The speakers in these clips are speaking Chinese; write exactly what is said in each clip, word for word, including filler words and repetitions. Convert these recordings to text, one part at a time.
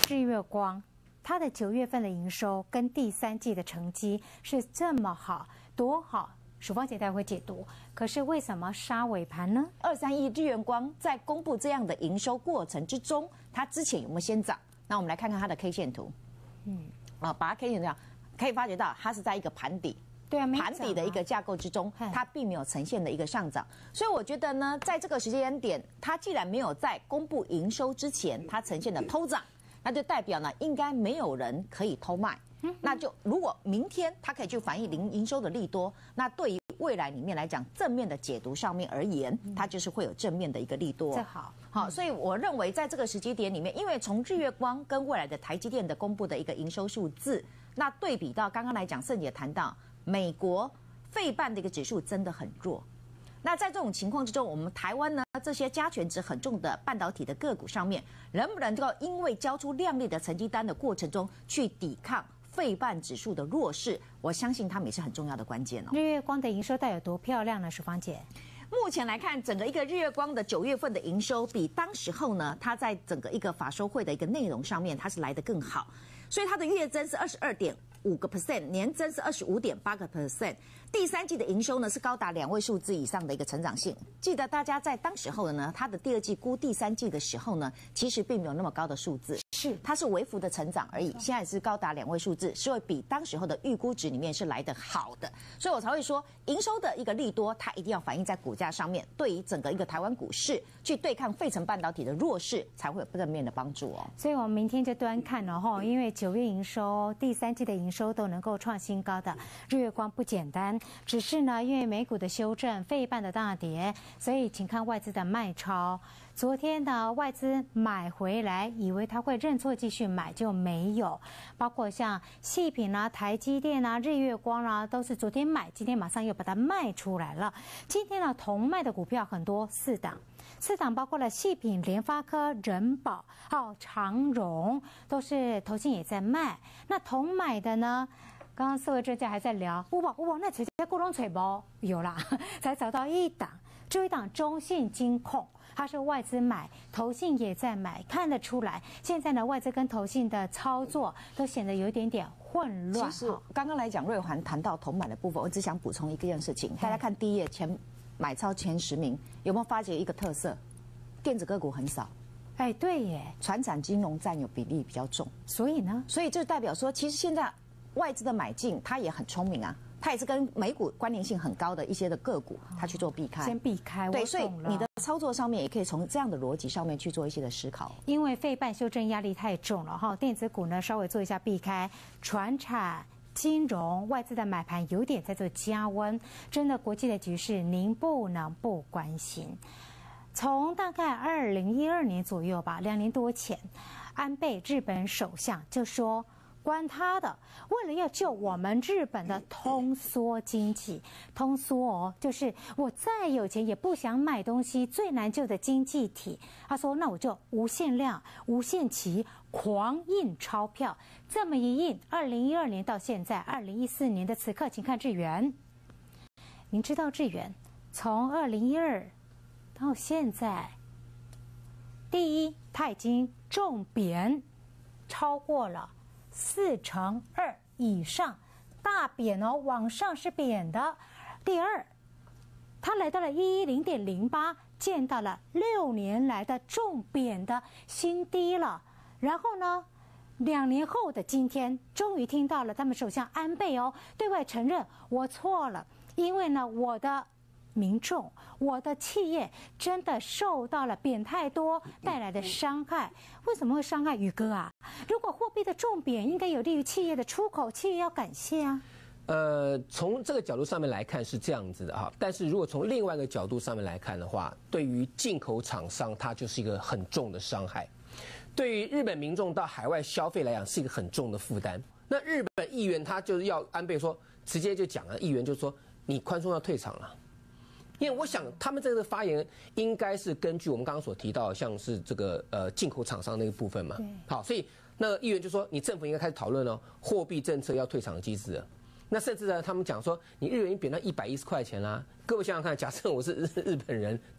日月光，它的九月份的营收跟第三季的成绩是这么好，多好？曙芳姐待会解读。可是为什么杀尾盘呢？ 二三一日月光在公布这样的营收过程之中，它之前有没有先涨？那我们来看看它的 K 线图。嗯，啊，把它 K 线这样，可以发觉到它是在一个盘底。 对啊， 盘底的一个架构之中，它并没有呈现的一个上涨，所以我觉得呢，在这个时间点，它既然没有在公布营收之前，它呈现的偷涨，那就代表呢，应该没有人可以偷卖。那就如果明天它可以去反映零营收的利多，那对于未来里面来讲，正面的解读上面而言，它就是会有正面的一个利多。 这好， 好，所以我认为在这个时机点里面，因为从日月光跟未来的台积电的公布的一个营收数字，那对比到刚刚来讲，盛姐谈到。 美国费半的一个指数真的很弱，那在这种情况之中，我们台湾呢这些加权值很重的半导体的个股上面，能不能够因为交出亮丽的成绩单的过程中去抵抗费半指数的弱势？我相信他们也是很重要的关键哦。 日月光的营收到底有多漂亮呢？曙芳姐， 目前来看，整个一个日月光的九月份的营收比当时候呢，它在整个一个法说会的一个内容上面，它是来得更好，所以它的月增是二十二点。 五个 percent， 年增是二十五点八个 percent， 第三季的营收呢是高达两位数字以上的一个成长性。记得大家在当时候呢，它的第二季估第三季的时候呢，其实并没有那么高的数字，是它是微幅的成长而已。现在是高达两位数字，所以比当时候的预估值里面是来得好的，所以我才会说营收的一个利多，它一定要反映在股价上面，对于整个一个台湾股市去对抗费城半导体的弱势，才会有正面的帮助哦。 所以我们明天就端看了哈，因为九月营收、第三季的营收都能够创新高的日月光不简单，只是呢，因为美股的修正、费半的大跌，所以请看外资的卖超。昨天呢，外资买回来，以为他会认错继续买，就没有。包括像细品啊、台积电啊、日月光啊，都是昨天买，今天马上又把它卖出来了。今天呢，同卖的股票很多，四档。四档包括了细品、联发科、人保、还有长荣，都是投信也在卖。那同买的呢？刚刚四位专家还在聊，有无有无？那找在股东找无？有啦，才找到一档，就一档中信金控，它是外资买，投信也在买，看得出来。现在呢，外资跟投信的操作都显得有一点点混乱。 其实刚刚来讲，瑞环谈到同买的部分，我只想补充一件事情，大家看第一页前。 买超前十名有没有发觉一个特色？电子个股很少， 哎，对耶， 传产金融占有比例比较重， 所以呢， 所以就代表说，其实现在外资的买进，它也很聪明啊，它也是跟美股关联性很高的一些的个股，它去做避开， 先避开， 对，所以你的操作上面也可以从这样的逻辑上面去做一些的思考。 因为费半修正压力太重了哈，电子股呢稍微做一下避开，传产。 金融外资的买盘有点在做加温，真的国际的局势您不能不关心。从大概二零一二年左右吧，两年多前，安倍日本首相就说。 关他的！为了要救我们日本的通缩经济，通缩哦，就是我再有钱也不想买东西，最难救的经济体。他说：“那我就无限量、无限期狂印钞票，这么一印，二零一二年到现在，二零一四年的此刻，请看日元。您知道日元从二零一二到现在，第一，它已经重贬超过了。” 四成二以上，大贬哦，往上是贬的。第二，它来到了一一零点零八，见到了六年来的重贬的新低了。然后呢，两年后的今天，终于听到了他们首相安倍哦对外承认我错了，因为呢我的。 民众，我的企业真的受到了贬太多带来的伤害。为什么会伤害宇哥啊？如果货币的重贬应该有利于企业的出口，企业要感谢啊。 呃，从这个角度上面来看是这样子的哈，但是如果从另外一个角度上面来看的话，对于进口厂商它就是一个很重的伤害，对于日本民众到海外消费来讲是一个很重的负担。那日本议员他就是要安倍说，直接就讲了，议员就说你宽松要退场了。 因为我想，他们这个发言应该是根据我们刚刚所提到，像是这个呃进口厂商那个部分嘛。好，所以那议员就说，你政府应该开始讨论哦，货币政策要退场的机制了。那甚至呢，他们讲说，你日元已经贬到一百一十块钱啦。各位想想看，假设我是日日本人，对不对？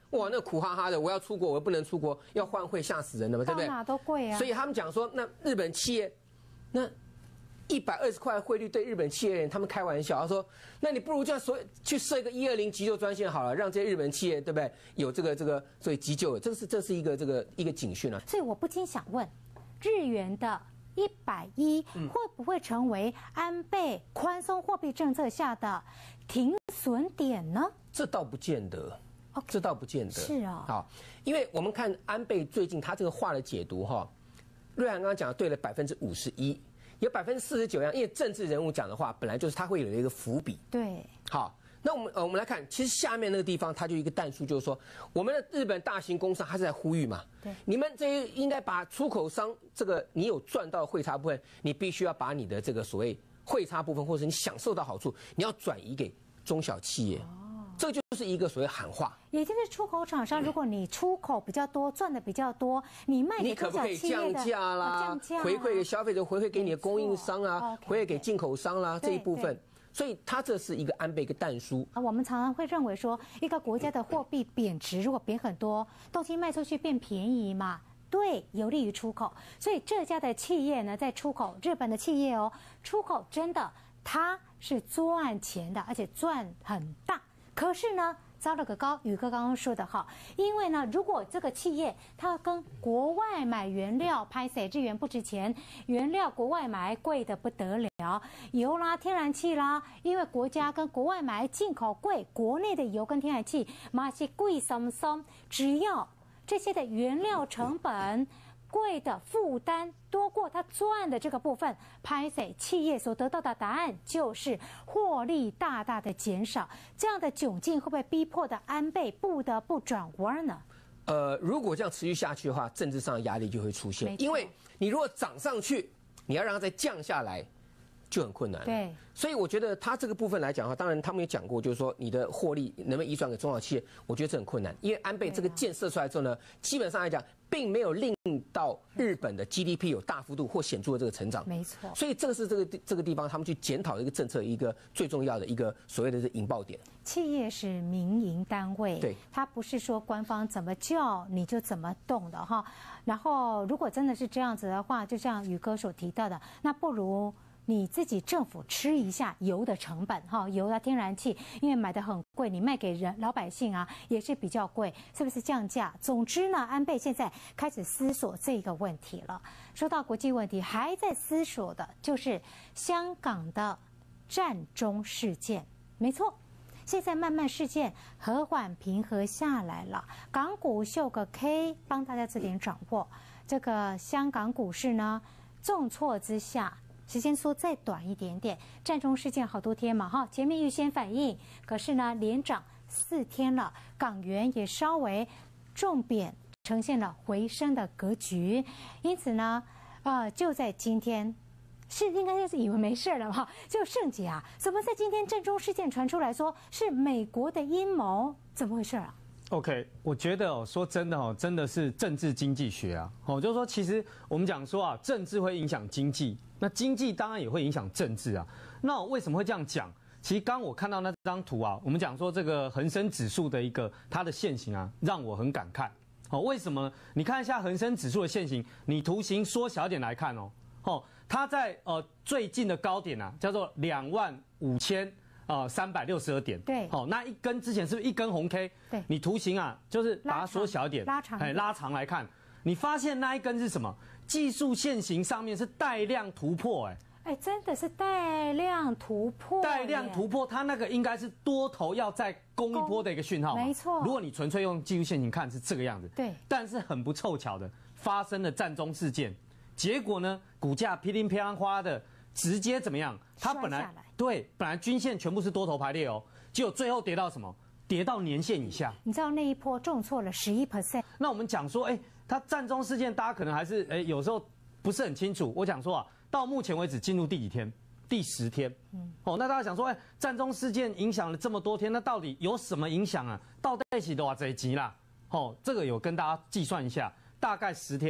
哇，那苦哈哈的，我要出国，我又不能出国，要换汇，吓死人了嘛，对不对？ 到哪都贵啊。 所以他们讲说，那日本企业，那一百二十块汇率对日本企业人，他们开玩笑，他说，那你不如这样所去设一个一二零急救专线好了，让这些日本企业，对不对？有这个这个所以急救，这是这是一个这个一个警讯啊。 所以我不禁想问，日元的一百一会不会成为安倍宽松货币政策下的停损点呢？ 这倒不见得。Okay, 这倒不见得是啊、哦， 好，因为我们看安倍最近他这个话的解读哈，瑞涵刚刚讲的对了百分之五十一，有百分之四十九样，因为政治人物讲的话本来就是他会有一个伏笔。 对， 好，那我们呃我们来看，其实下面那个地方它就一个弹数，就是说我们的日本大型工商它是在呼吁嘛， 对， 你们这些应该把出口商这个你有赚到汇差部分，你必须要把你的这个所谓汇差部分或者你享受到好处，你要转移给中小企业。哦，这个就是一个所谓喊话， 也就是出口厂商，如果你出口比较多，赚的比较多，你卖给中小企业的， 你可不可以降价啦？降价、啊，回馈给消费者，回馈给你的供应商啊，回馈给进口商啦、啊、这一部分。所以它这是一个安倍一个弹书啊。我们常常会认为说，一个国家的货币贬值，如果贬很多，东西卖出去变便宜嘛。对，有利于出口。所以这家的企业呢，在出口，日本的企业哦，出口真的它是赚钱的，而且赚很大。可是呢，糟了个高，宇哥刚刚说的好，因为呢，如果这个企业它跟国外买原料，拍谁日元不值钱，原料国外买贵的不得了，油啦、天然气啦，因为国家跟国外买进口贵，国内的油跟天然气嘛是贵松松，只要这些的原料成本贵的负担多过他赚的这个部分，拍谁企业所得到的答案就是获利大大的减少。这样的窘境会不会逼迫的安倍不得不转弯呢？ 呃，如果这样持续下去的话，政治上的压力就会出现，因为你如果涨上去，你要让它再降下来，就很困难。 对， 所以我觉得他这个部分来讲的话，当然他们也讲过，就是说你的获利能不能移转给中小企业，我觉得这很困难，因为安倍这个建设出来之后呢，基本上来讲，并没有令到日本的 G D P 有大幅度或显著的这个成长。 没错， 所以这个是这个这个地方他们去检讨一个政策一个最重要的一个所谓的这引爆点。 企业是民营单位， 对， 它不是说官方怎么叫你就怎么动的哈。然后如果真的是这样子的话，就像宇哥所提到的，那不如你自己政府吃一下油的成本哈，油的天然气，因为买的很贵，你卖给人老百姓啊也是比较贵，是不是降价？总之呢，安倍现在开始思索这个问题了。说到国际问题，还在思索的就是香港的战中事件，没错。现在慢慢事件和缓平和下来了，港股秀个 K， 帮大家这点掌握。这个香港股市呢，重挫之下，时间缩再短一点点，战中事件好多天嘛哈，前面预先反应，可是呢连涨四天了，港元也稍微重贬，呈现了回升的格局，因此呢，呃，就在今天。是应该就是以为没事了哈，就圣杰啊，怎么在今天战中事件传出来说是美国的阴谋？怎么回事啊 ？OK， 我觉得哦，说真的哦，真的是政治经济学啊，哦，就是说其实我们讲说啊，政治会影响经济，那经济当然也会影响政治啊。那我为什么会这样讲？其实刚我看到那张图啊，我们讲说这个恒生指数的一个它的线型啊，让我很感慨。哦，为什么？你看一下恒生指数的线型，你图形缩小点来看哦。哦，它在呃最近的高点啊，叫做两万五千呃三百六十二点。 对。 好、哦，那一根之前是不是一根红 K？ 对。 你图形啊，就是把它缩小一点， 拉长， 哎，拉长来看，你发现那一根是什么？技术线型上面是带量突破、哎。 哎，真的是带量突破。 带量突破，它那个应该是多头要再攻一波的一个讯号。 没错。 如果你纯粹用技术线型看是这个样子。 对。但是很不凑巧的，发生了战中事件。结果呢，股价噼里啪啦花的，直接怎么样？它本来对本来均线全部是多头排列哦，结果最后跌到什么？跌到年线以下。 你知道那一波重挫了十一 percent。 那我们讲说，哎，它战中事件，大家可能还是哎有时候不是很清楚。我讲说啊，到目前为止进入第几天？第十天。嗯。哦，那大家想说，哎，战中事件影响了这么多天，那到底有什么影响啊？到底是多少集啦？哦，这个有跟大家计算一下，大概十天啊。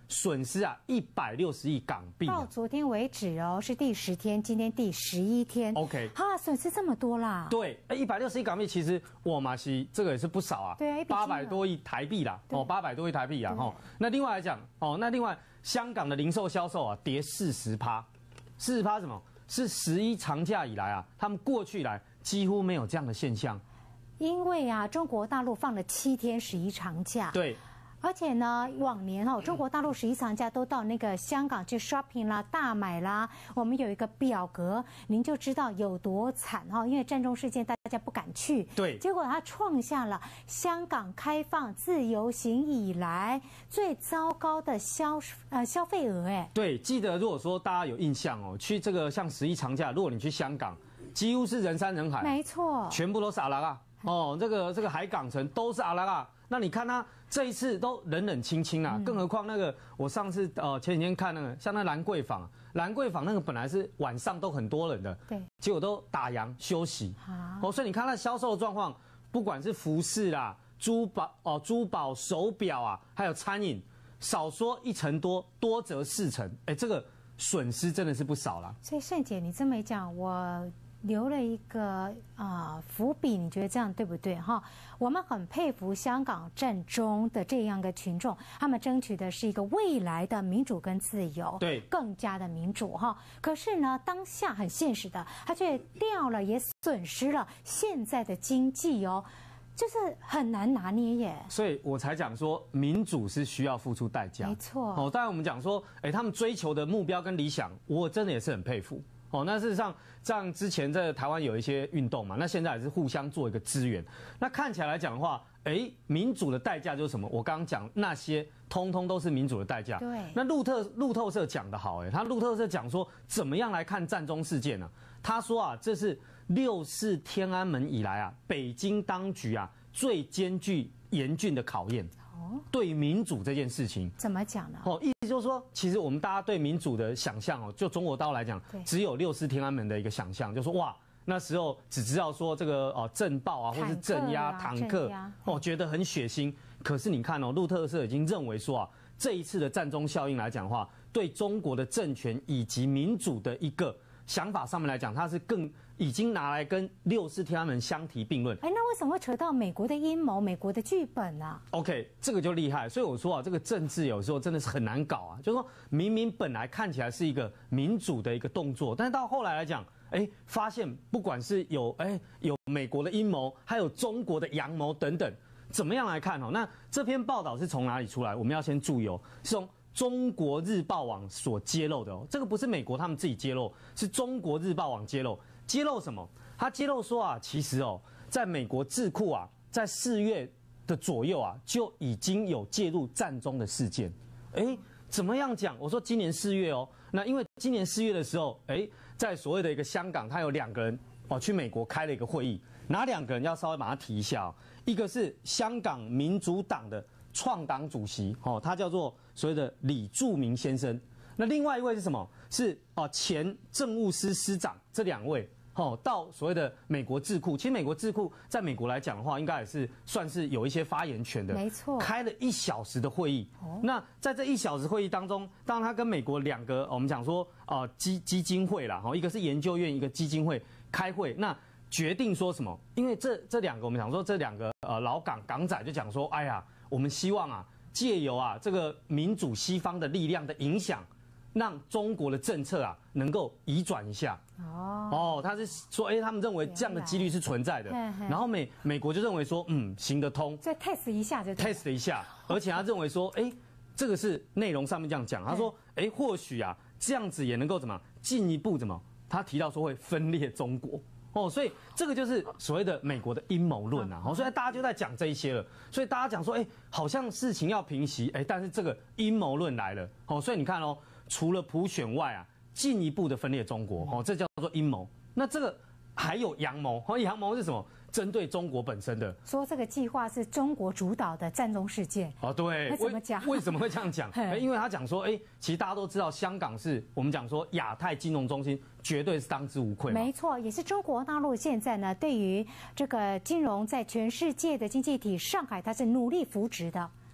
损失啊一百六十亿港币、啊。 到昨天为止哦，是第十天，今天第十一天。 OK， 哈，损失这么多啦。 对，一百六十亿港币，其实我马西这个也是不少啊。 对啊， 八百多亿台币啦，哦，八百多亿台币啊，哈。那另外来讲，哦，那另外香港的零售销售啊，跌四十趴，四十趴什么？是十一长假以来啊，他们过去以来几乎没有这样的现象。 因为啊，中国大陆放了七天十一长假。 对。 而且呢，往年哦，中国大陆十一长假都到那个香港去 shopping 啦、大买啦。我们有一个表格，您就知道有多惨哈。因为占中事件，大家不敢去。 对。 结果它创下了香港开放自由行以来最糟糕的消呃消费额哎。 对，记得如果说大家有印象哦，去这个像十一长假，如果你去香港，几乎是人山人海。 没错。全部都是阿拉啊。哦，这个这个海港城都是阿拉啊。那你看他这一次都冷冷清清啊，嗯、更何况那个我上次呃前几天看那个像那兰桂坊，兰桂坊那个本来是晚上都很多人的， 对， 结果都打烊休息。哦，所以你看它销售的状况，不管是服饰啦、珠宝哦、珠宝、手表啊，还有餐饮，少说一成多，多则四成，哎，这个损失真的是不少啦。 所以盛姐，你这么一讲，我留了一个啊、呃、伏笔，你觉得这样对不对哈？我们很佩服香港占中的这样的群众，他们争取的是一个未来的民主跟自由， 对， 更加的民主哈。可是呢，当下很现实的，他却掉了，也损失了现在的经济哦，就是很难拿捏耶。 所以我才讲说，民主是需要付出代价， 没错。 哦，当然我们讲说，哎，他们追求的目标跟理想，我真的也是很佩服。哦，那事实上，像之前在台湾有一些运动嘛，那现在也是互相做一个支援。那看起来来讲的话，哎，民主的代价就是什么？我刚刚讲那些，通通都是民主的代价。 对。 那路特路透社讲得好，哎，他路透社讲说，怎么样来看占中事件呢？他说啊，这是六四天安门以来啊，北京当局啊最艰巨严峻的考验。对民主这件事情怎么讲呢？ 哦，意思就是说，其实我们大家对民主的想象哦，就中国大陆来讲，只有六四天安门的一个想象，就说哇，那时候只知道说这个哦震爆啊，或是镇压坦克哦，觉得很血腥。可是你看哦，路透社已经认为说啊，这一次的占中效应来讲的话，对中国的政权以及民主的一个想法上面来讲，它是更已经拿来跟六四天安门相提并论。 哎，那为什么会扯到美国的阴谋、美国的剧本呢、啊、 ？OK， 这个就厉害。所以我说啊，这个政治有时候真的是很难搞啊。就是说明明本来看起来是一个民主的一个动作，但是到后来来讲，哎，发现不管是有哎有美国的阴谋，还有中国的阳谋等等，怎么样来看哦？那这篇报道是从哪里出来？我们要先注意哦，是从中国日报网所揭露的哦。这个不是美国他们自己揭露，是中国日报网揭露。揭露什么？他揭露说啊，其实哦，在美国智库啊，在四月的左右啊，就已经有介入占中的事件。哎，怎么样讲？我说今年四月哦，那因为今年四月的时候，哎，在所谓的一个香港，他有两个人哦去美国开了一个会议，哪两个人要稍微把它提一下哦？一个是香港民主党的创党主席哦，他叫做所谓的李柱铭先生。那另外一位是什么？是哦前政务司司长，这两位。哦，到所谓的美国智库，其实美国智库在美国来讲的话，应该也是算是有一些发言权的。 没错， 开了一小时的会议。哦、那在这一小时会议当中，当然他跟美国两个我们讲说呃基基金会啦，哈，一个是研究院，一个基金会开会，那决定说什么？因为这这两个我们讲说这两个呃老港港仔就讲说，哎呀，我们希望啊借由啊这个民主西方的力量的影响。让中国的政策啊能够移转一下哦哦，他是说，哎、欸，他们认为这样的几率是存在的，然后美美国就认为说，嗯，行得通， 再 test 一下就 test 一下，而且他认为说，哎、欸，这个是内容上面这样讲，他说，哎、欸，或许啊这样子也能够怎么进一步怎么，他提到说会分裂中国。哦，所以这个就是所谓的美国的阴谋论啊，哦，所以大家就在讲这一些了，所以大家讲说，哎、欸，好像事情要平息，哎、欸，但是这个阴谋论来了，哦，所以你看哦。除了普选外啊，进一步的分裂中国，哦，这叫做阴谋。那这个还有阳谋，哦，阳谋是什么？针对中国本身的。 说这个计划是中国主导的占中事件。 哦，对。 那怎么讲？ 为什么会这样讲？因为他讲说，哎，其实大家都知道，香港是我们讲说亚太金融中心，绝对是当之无愧。 没错，也是中国大陆现在呢，对于这个金融在全世界的经济体，上海它是努力扶植的。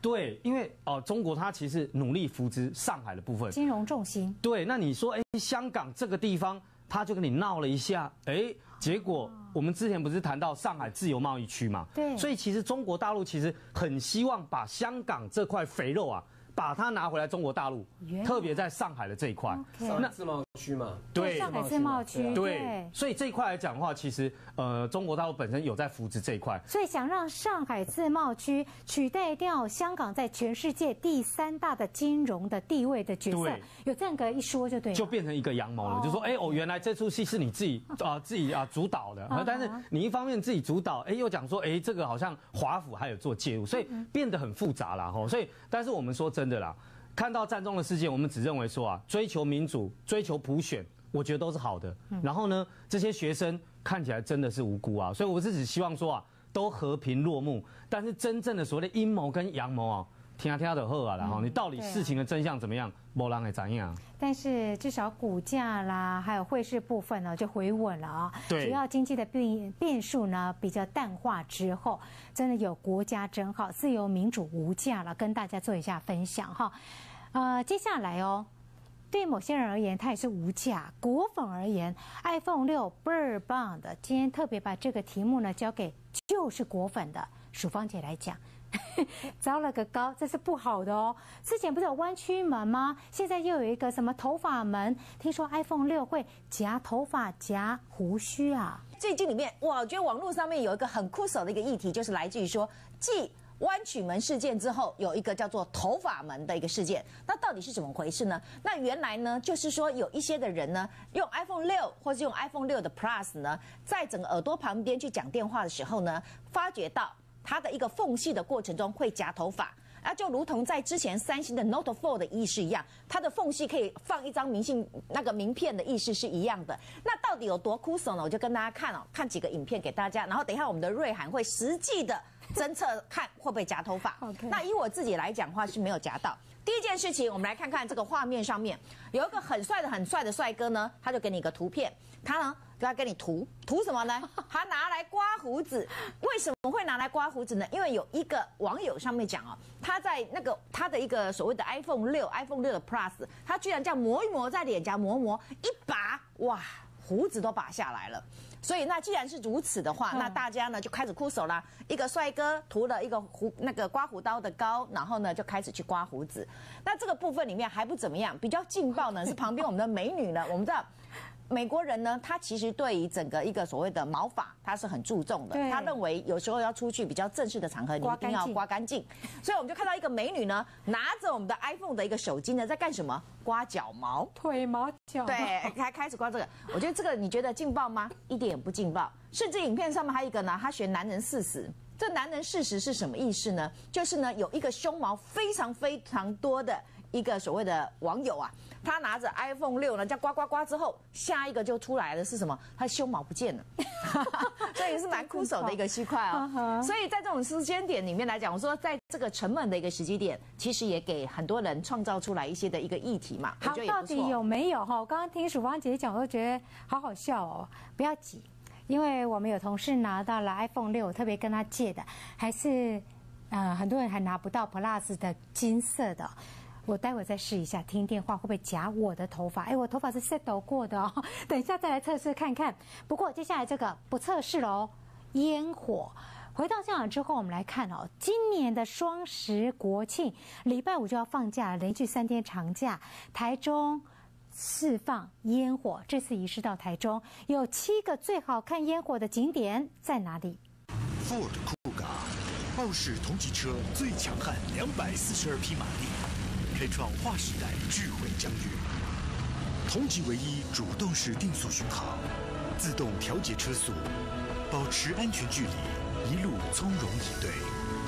对，因为哦、呃，中国它其实努力扶植上海的部分， 金融重心。 对，那你说，哎，香港这个地方，他就跟你闹了一下，哎，结果我们之前不是谈到上海自由贸易区嘛？ 对， 所以其实中国大陆其实很希望把香港这块肥肉啊，把它拿回来中国大陆，特别在上海的这一块。 上海自贸区嘛， 对， 上海自贸区， 对，所以这一块来讲的话，其实呃，中国大陆本身有在扶持这一块， 所以想让上海自贸区取代掉香港在全世界第三大的金融的地位的角色，有这样个一说就对了， 就变成一个阳谋了，就说哎哦，原来这出戏是你自己啊自己啊主导的，但是你一方面自己主导，哎又讲说哎这个好像华府还有做介入，所以变得很复杂啦吼，所以但是我们说真的啦。看到战中的事件，我们只认为说啊，追求民主、追求普选，我觉得都是好的。然后呢，这些学生看起来真的是无辜啊，所以我是只希望说啊，都和平落幕。但是真正的所谓的阴谋跟阳谋啊，听听就好啊，然后你到底事情的真相怎么样，没人会知样。 但是至少股价啦，还有汇市部分呢，就回稳了啊。 对， 主要经济的变变数呢比较淡化之后，真的有国家真好，自由民主无价了，跟大家做一下分享哈。呃，接下来哦，对某些人而言，它也是无价。果粉而言 ，iPhone 六倍儿棒的。今天特别把这个题目呢交给就是果粉的淑芳姐来讲。糟了个高，这是不好的哦。之前不是有弯曲门吗？现在又有一个什么头发门？听说 iPhone 六会夹头发、夹胡须啊。 最近里面，哇，我觉得网络上面有一个很酷手的一个议题，就是来自于说，继弯曲门事件之后，有一个叫做头发门的一个事件。那到底是怎么回事呢？那原来呢，就是说有一些的人呢，用 iPhone 六或是用 iPhone 六的 Plus 呢，在整个耳朵旁边去讲电话的时候呢，发觉到它的一个缝隙的过程中会夹头发。那就如同在之前三星的 Note 四的意识一样，它的缝隙可以放一张明信那个名片的意识是一样的。那到底有多酷手呢？我就跟大家看哦，看几个影片给大家，然后等一下我们的瑞涵会实际的侦测看会不会夹头发。 Okay. 那以我自己来讲的话是没有夹到。第一件事情，我们来看看这个画面上面有一个很帅的很帅的帅哥呢，他就给你一个图片，他呢就要跟你涂涂什么呢？他拿来刮胡子。为什么会拿来刮胡子呢？因为有一个网友上面讲哦，他在那个他的一个所谓的 iPhone 六 iPhone 六的 Plus， 他居然这样磨一磨在脸颊磨磨一拔，哇，胡子都拔下来了。所以那既然是如此的话，那大家呢就开始哭手啦。一个帅哥涂了一个胡那个刮胡刀的膏，然后呢就开始去刮胡子。那这个部分里面还不怎么样，比较劲爆呢是旁边我们的美女呢，我们知道。美国人呢，他其实对于整个一个所谓的毛发，他是很注重的。他认为有时候要出去比较正式的场合，你一定要刮干净。所以我们就看到一个美女呢，拿着我们的 iPhone 的一个手机呢，在干什么？刮脚毛、 腿毛、脚毛。 对，还开始刮这个。我觉得这个你觉得劲爆吗？一点也不劲爆。甚至影片上面还有一个呢，他学男人四十。这男人四十是什么意思呢？就是呢，有一个胸毛非常非常多的一个所谓的网友啊，他拿着 iPhone 六呢，这样刮刮刮之后，下一个就出来的是什么？他胸毛不见了，所以也是蛮酷手的一个区块啊。所以在这种时间点里面来讲，我说在这个沉闷的一个时机点，其实也给很多人创造出来一些的一个议题嘛。 好，到底有没有哈？我刚刚听淑芳姐姐讲，我都觉得好好笑哦。不要急。因为我们有同事拿到了 iPhone 六，特别跟他借的，还是呃很多人还拿不到 Plus 的金色的。我待会再试一下，听电话会不会夹我的头发？哎，我头发是 set 过的哦，等一下再来测试看看。不过接下来这个不测试了哦，烟火。回到香港之后，我们来看哦，今年的双十国庆，礼拜五就要放假了，连续三天长假，台中释放烟火，这次移师到台中，有七个最好看烟火的景点在哪里 ？Ford Kuga， 傲视同级车最强悍两百四十二匹马力，开创划时代智慧疆域。同级唯一主动式定速巡航，自动调节车速，保持安全距离，一路从容以对。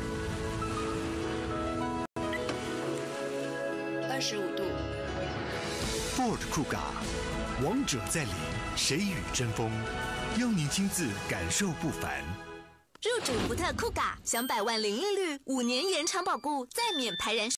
二十五度。 Ford Kuga， 王者在临，谁与争锋？邀您亲自感受不凡。 入主福特酷嘎，享百万零利率，五年延长保固，再免排燃。